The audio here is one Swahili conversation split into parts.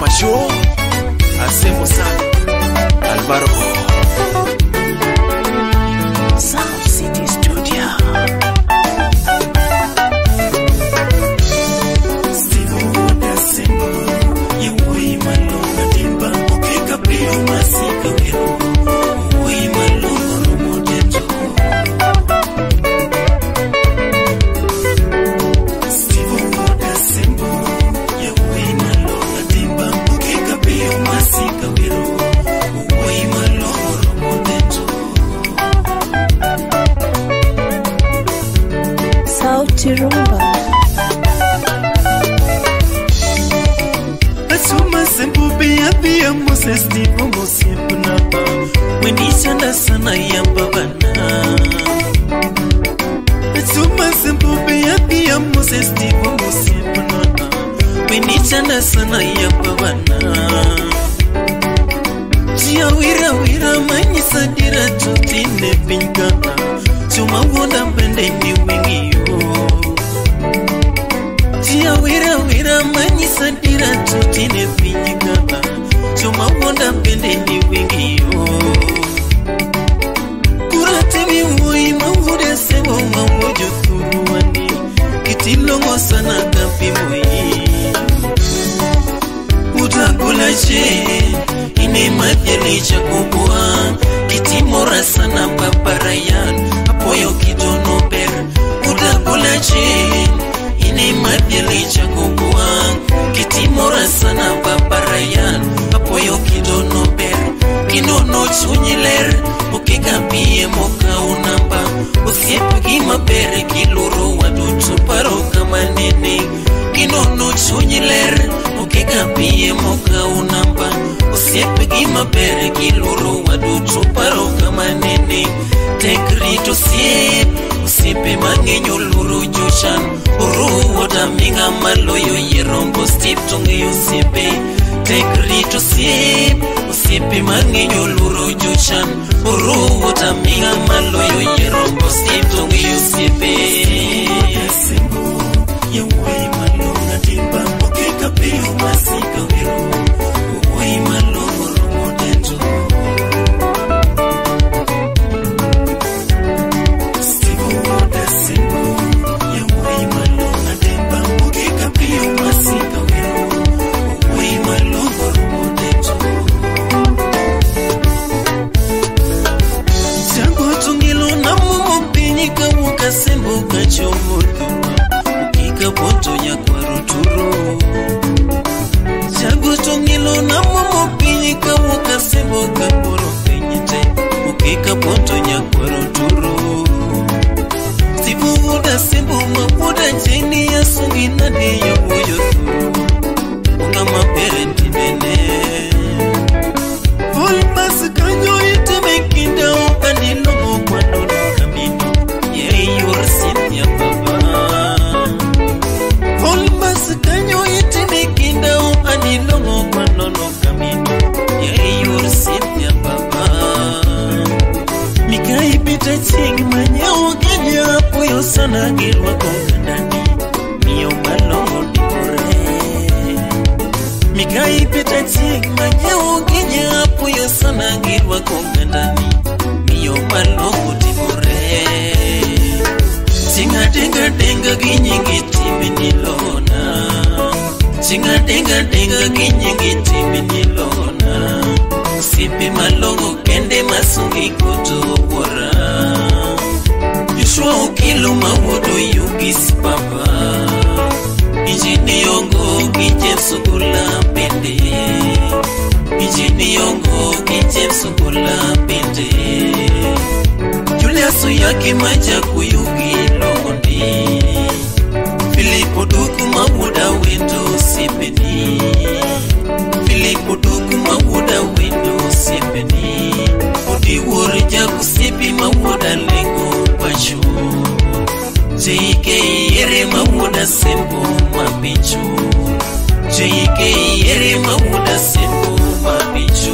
Pacho Asembo San Alvaro Sound City Studio Stevo Asembo Yewe malonga timba Ukeka pio masika wero Uwe malonga rumoteto Stevo Asembo Yewe malonga timba Ukeka pio masika wero Uwe malonga rumoteto Sauti Rumba Asuma sembu bia Moses Stevo Mosipuna Wenisanda sana ya babana Asuma sembu bia Moses Stevo Mosipuna Wenisanda sana ya babana Jia wira manyisa dira tutine pinkana Chuma wonda mbende ni wingiyo Jia wira manyisa dira tutine pinkana Chuma wonda mbende ni wingiyo Kuratimi uoi mawude sewo mawojo turuwani Kitilongo sana kampi moi Utagulache ine madhele chakubwa Kitimora sana paparayan Apoyo kidono ber Utagulache ine madhele chakubwa Kitimora sana paparayan Apoyo kidono ber Kinono chunyiler Ukikapie moka unamba Usiepugi mabere kiluru wadutu paro kama nene Kinono chunyiler Ukikapie moka unamba Usiepugi mabere kiluru wadutu paro kama nene Tekrito siep Usipe mangenyo luru joshan Uru wada minga maloyo yerombo stip tunge yusipe Tekrito siep Usipe mangenyo luru joshan Uru wada minga maloyo yerombo stip tunge yusipe Yasembo Yewe malonga timba Mokeka peo masika wero Uwe malongo rumodeto Sembo kachomoto ukika poto ya kwaruturo Jago tongilo na momo pinyika wuka sembo kaporo penyete ukika poto ya kwaruturo Sibu wuda sembo mabuda jeni ya sungi na deyo uyotu Unga mapere tibene Volbas kanyo ite mekinda ukandilo mkwano kamino Cynthia Baba Holmas kanyo iti mekinda anilongo kwa nono kamino Your Cynthia Baba Mikai pita ching manyao kenya Puyo sana gilwa kongandani Mio malongo dikore Mikai pita ching manyao kenya Puyo sana gilwa kongandani Mio malongo dikore Tinga ginyingi timi nilona Tinga ginyingi timi nilona Sipi malongo kende masungi kutobora Yushua ukilu mawudu yugis papa Injini yongo kijem sukula pende Injini yongo kijem sukula pende Julia suyaki maja kuyugi londi Filipo duku mabuda wendo sipeni Filipo duku mabuda wendo sipeni Udi wori jagu sipi mabuda lengo pacho Jike yere mabuda sembo mapicho Jike yere mabuda sembo mapicho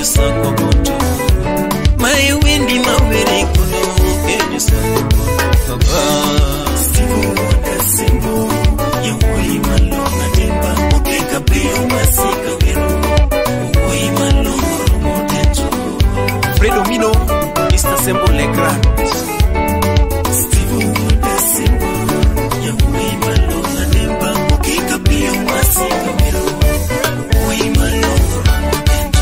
soko koto mai wendi mawere kono kenyu soko baba Steve Wonder Simbo yoi malonga demba okeka peo masika wero oi malonga moteto Fredo Mino Mr. Sembo Legrand Steve Wonder Simbo yoi malonga demba okeka peo masika wero oi malonga moteto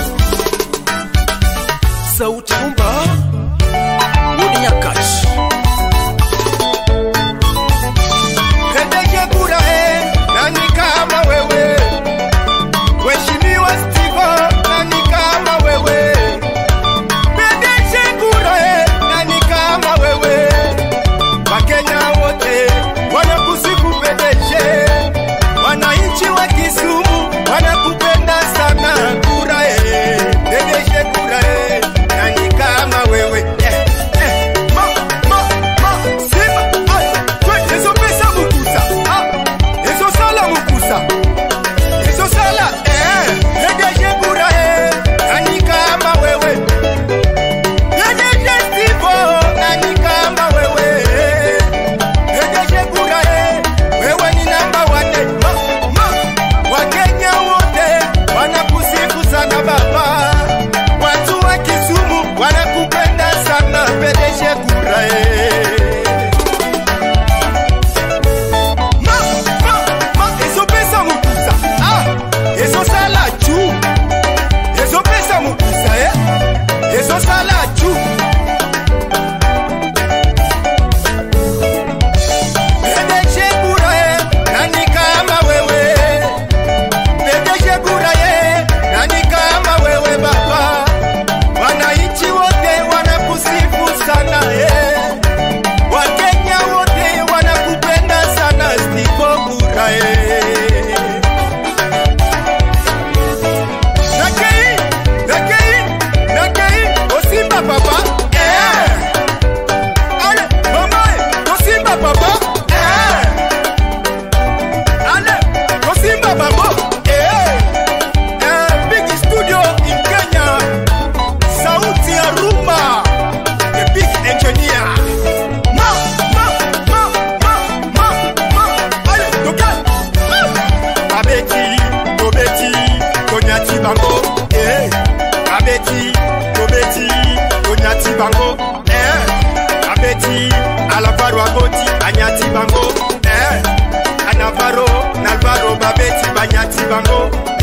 Sauti Rumba Wodi Nyakash Pendeje kura nani kama wewe Weshimiwa Steve nani kama wewe Pendeje kura nani kama wewe Wakenya wote wanakusifu pendeje Wananchi wa Kisumu wanakupenda sana kura Pendeje kura nani kama wewe Alvaro Agoti, Anyati Bango, Anavaro, Nalvaro, Babeti, Banyati Bango.